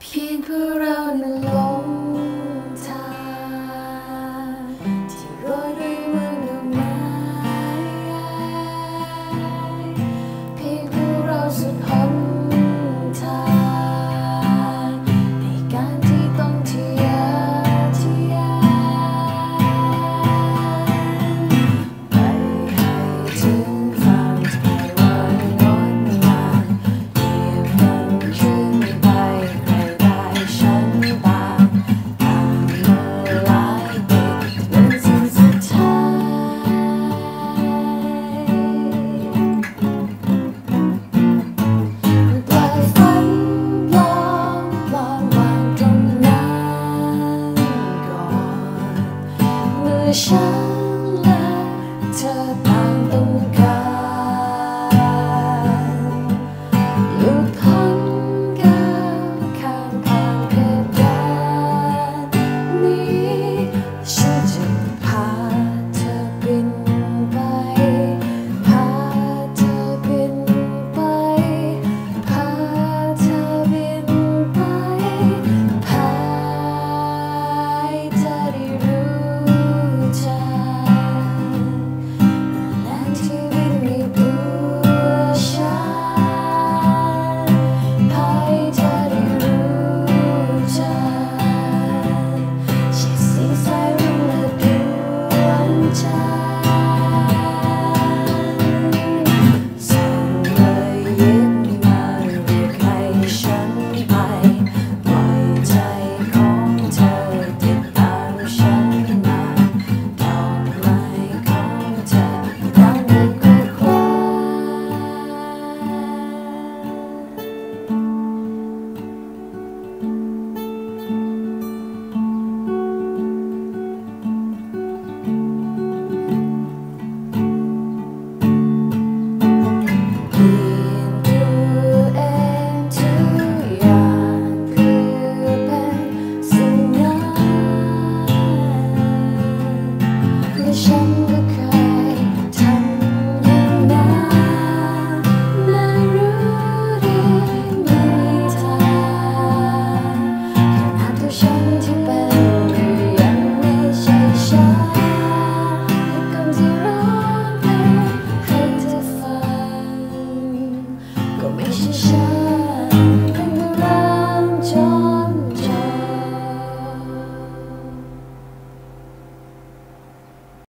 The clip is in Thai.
คิดเพื่อเรานั้นหลงทางที่โรยด้วยมือดอกไม้เพียงเพื่อเราสุดหนทางในการที่ต้องทะยานไปให้ถึงฝั่งที่วันงดงามเพียงนั้นขึ้นไปใครได้ฉันตามเมื่อหลายปีเป็นสิ่งสุดท้ายปล่อยฝันลองวางตรงนั้นก่อนเมื่อฉัน